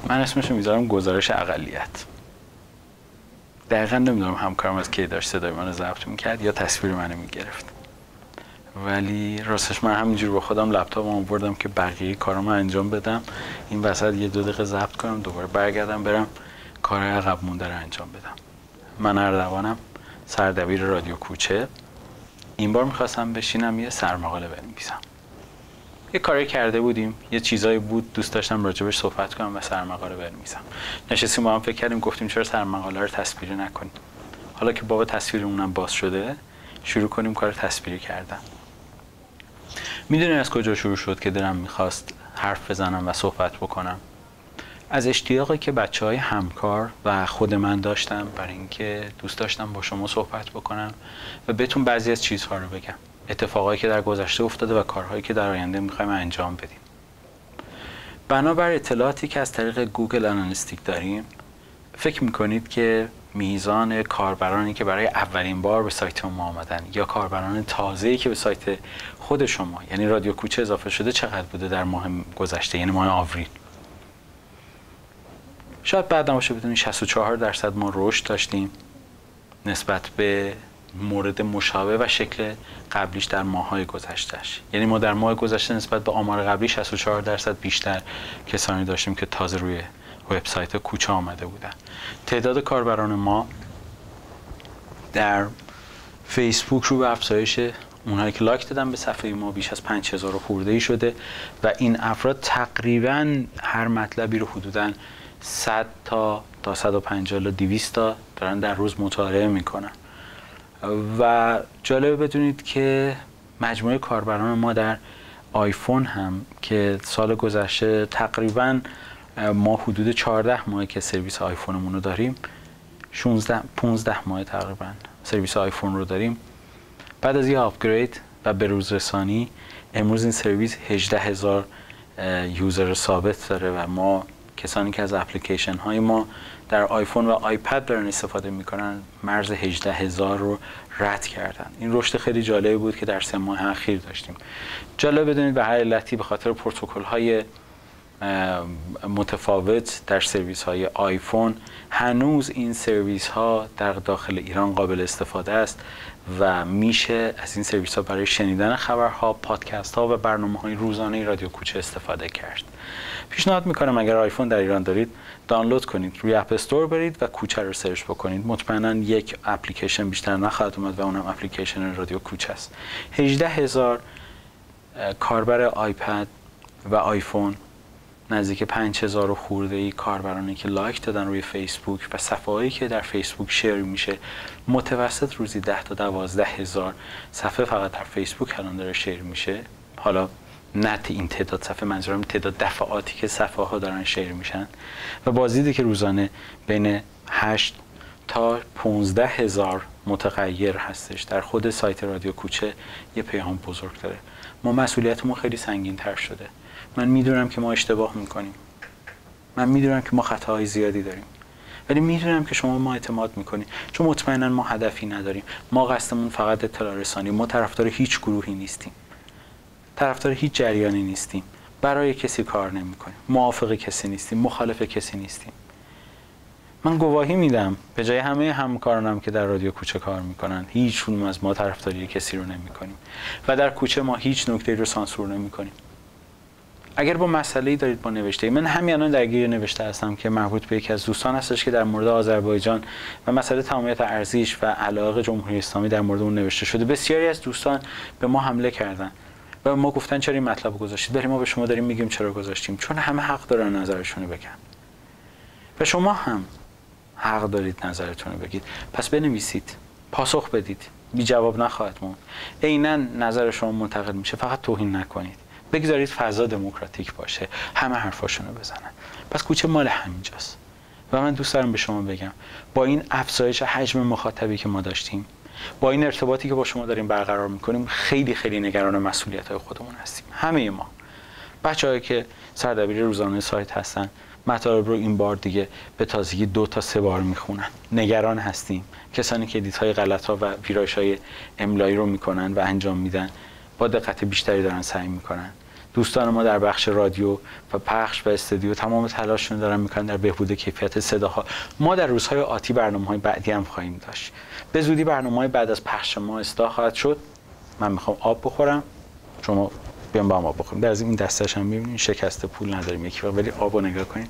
من اسمشو میذارم گزارش اقلیت. دقیقا نمیدونم همکارم از کی داشت صدای منو ضبط میکرد یا تصویر منو میگرفت، ولی راستش من همینجور با خودم لپتاپم آوردم که بقیه کارامو انجام بدم، این وسط یه 2 دقیقه ضبط کنم، دوباره برگردم برم کار عقب مونده رو انجام بدم. من اردوانم، سردبیر رادیو کوچه. این بار میخواستم بشینم یه سرمقاله بنویسم. یه کاری کرده بودیم، یه چیزایی بود دوست داشتم راجبش صحبت کنم و سرمقاله بنویسم. نشستیم با هم فکر کردیم، گفتیم چرا سرمقاله رو تصویری نکنیم. حالا که باب تصویرمونم باز شده، شروع کنیم کار تصویری کردن. میدونی از کجا شروع شد که دلم میخواست حرف بزنم و صحبت بکنم؟ از اشتیاقی که بچهای همکار و خود من داشتم برای اینکه دوست داشتم با شما صحبت بکنم و بهتون بعضی از چیزها رو بگم، اتفاقایی که در گذشته افتاده و کارهایی که در آینده میخوایم انجام بدیم. بنابر اطلاعاتی که از طریق گوگل آنالیتیک داریم، فکر میکنید که میزان کاربرانی که برای اولین بار به سایت ما آمدن یا کاربران تازه‌ای که به سایت خود شما یعنی رادیو کوچه اضافه شده چقدر بوده در ماه گذشته، یعنی ماه آوریل؟ شاید بعد نباشه بدونید 64% ما رشد داشتیم نسبت به مورد مشابه و شکل قبلیش در ماه‌های گذشتهش. یعنی ما در ماه گذشته نسبت به آمار قبلی 64% بیشتر کسانی داشتیم که تازه روی وبسایت کوچه آمده بودن. تعداد کاربران ما در فیسبوک رو به افزایش، اونهایی که لایک دادن به صفحه ما بیش از 5000 خورده‌ای شده و این افراد تقریباً هر مطلبی رو حدوداً 100 تا 150 تا 200 تا دارن در روز مطالعه میکنن. و جالبه بدونید که مجموعه کاربران ما در آیفون هم که سال گذشته تقریباً ما حدود 14 ماه که سرویس آیفونمون رو داریم، 15 ماه تقریباً سرویس آیفون رو داریم، بعد از یه آپگرید و بروز رسانی امروز این سرویس 18000 یوزر ثابت داره و ما کسانی که از اپلیکیشن های ما در آیفون و آیپد دارن استفاده میکنن مرز 18000 رو رد کردن. این رشد خیلی جالبی بود که در 3 ماه اخیر داشتیم. جالب بدونید به هر علتی به خاطر پروتکل های متفاوت در سرویس های آیفون هنوز این سرویس ها در داخل ایران قابل استفاده است و میشه از این سرویس ها برای شنیدن خبرها، پادکست ها و برنامه های روزانه رادیو کوچه استفاده کرد. پیشنهاد میکنم اگر آیفون در ایران دارید دانلود کنید، روی اپ استور برید و کوچه رو سرچ بکنید. مطمئنا یک اپلیکیشن بیشتر نخواهد اومد و اونم اپلیکیشن رادیو کوچه است. 18000 کاربر آیپد و آیفون، نزدیک 5000 خورده‌ای کاربرانی که لایک دادن روی فیسبوک و صفحه‌ای که در فیسبوک شیر میشه، متوسط روزی 10 تا 12000 صفحه فقط در فیسبوک الان داره شیر میشه. حالا نه این تعداد صفحه، منظورم تعداد دفعاتی که صفحه ها دارن شیر میشن و بازدیدی که روزانه بین 8 تا 15000 متغیر هستش در خود سایت رادیو کوچه یه پیام بزرگ داره. ما مسئولیتمون خیلی سنگین تر شده. من میدونم که ما اشتباه میکنیم، من میدونم که ما خطاهای زیادی داریم، ولی میدونم که شما ما اعتماد میکنید چون مطمئنا ما هدفی نداریم. ما قصدمون فقط اطلاع رسانی، ما طرفدار هیچ گروهی نیستیم، طرفدار هیچ جریانی نیستیم، برای کسی کار نمیکنیم، موافق کسی نیستیم، مخالف کسی نیستیم. من گواهی میدم به جای همه همکارانم که در رادیو کوچه کار میکنن، هیچ کدوم از ما طرفداری کسی رو نمیکنیم و در کوچه ما هیچ نکته رو سانسور نمیکنیم. اگر با مسئله‌ای دارید با نوشته، من همین الان درگیر نوشته هستم که مربوط به یکی از دوستان هستش که در مورد آذربایجان و مسئله تمامیت ارزیش و علاقه جمهوری اسلامی در مورد اون نوشته شده. بسیاری از دوستان به ما حمله کردن و ما گفتن چرا این مطلب گذاشتید؟ بریم ما به شما داریم میگیم چرا گذاشتیم، چون همه حق دارن نظرشون رو بگن و شما هم حق دارید نظرتون رو بگید. پس بنویسید، پاسخ بدید، بی جواب نخواهد موند. عیناً نظر شما منتقد میشه، فقط توهین نکنید. بگذارید فضا دموکراتیک باشه، همه حرفاشون رو بزنن. پس کوچه مال همینجاست و من دوست دارم به شما بگم با این افزایش حجم مخاطبی که ما داشتیم، با این ارتباطی که با شما داریم برقرار میکنیم، خیلی خیلی نگران مسئولیت‌های خودمون هستیم. همه ما، بچه‌هایی که سردبیر روزانه سایت هستن، مطالب رو این بار دیگه به تازگی 2 تا 3 بار میخونن. نگران هستیم. کسانی که ادیت‌های غلط‌ها و ویرایش‌های املایی رو میکنن و انجام میدن با دقت بیشتری دارن سعی میکنن دوستان ما در بخش رادیو و پخش و استودیو تمام تلاششون دارن میکنن در بهبود کیفیت صداها. ما در روزهای آتی برنامه‌های بعدی هم خواهیم داشت. به زودی برنامه‌های بعد از پخش ما اصلاح خواهد شد. من میخوام آب بخورم، شما بیام با هم آب بخوریم. در از این دستش هم می‌بینید شکسته پول نداریم یکی وقت، ولی آبو نگاه کنین.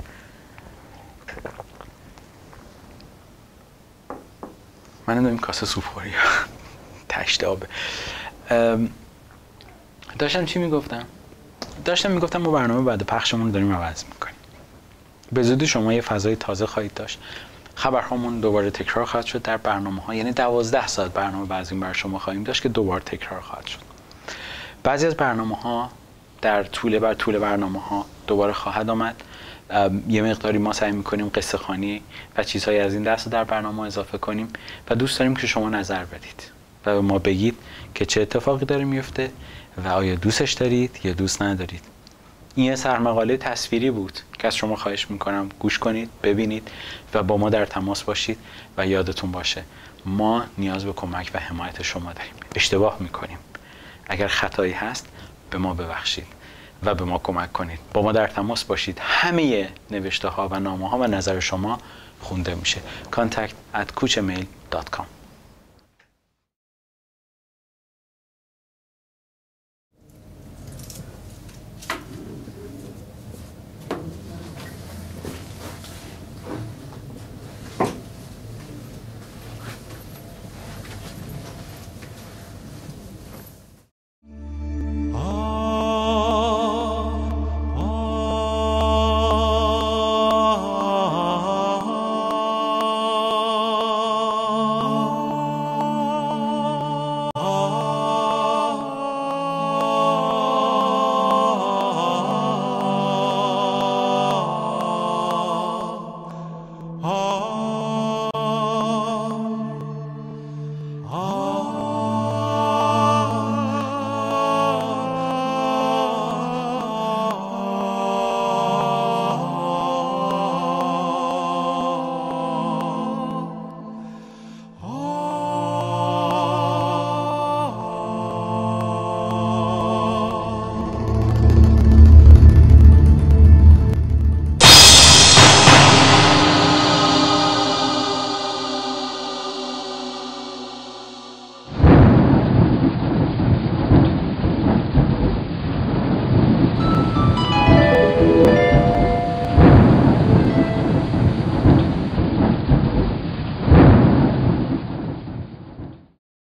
من نمیدونم کاسه سوپ خوری تشت آبه. داشتم چی میگفتم؟ داشتم میگفتم ما برنامه بعد پخشمون رو داریم عوض میکنیم. به زودی شما یه فضای تازه خواهید داشت. خبرهامون دوباره تکرار خواهد شد در برنامه‌ها، یعنی 12 ساعت برنامه بعضی برای شما خواهیم داشت که دوباره تکرار خواهد شد. بعضی از برنامه‌ها در طول برنامه‌ها دوباره خواهد آمد. یه مقداری ما سعی می‌کنیم قصه خوانی و چیزهای از این دست در برنامه اضافه کنیم و دوست داریم که شما نظر بدید و به ما بگید که چه اتفاقی داره میفته و آیا دوستش دارید یا دوست ندارید. این یه سرمقاله تصویری بود که از شما خواهش میکنم گوش کنید، ببینید و با ما در تماس باشید و یادتون باشه ما نیاز به کمک و حمایت شما داریم. اشتباه میکنیم، اگر خطایی هست به ما ببخشید و به ما کمک کنید. با ما در تماس باشید. همه نوشته ها و نامه ها و نظر شما خونده میشه. contact@kuchemail.com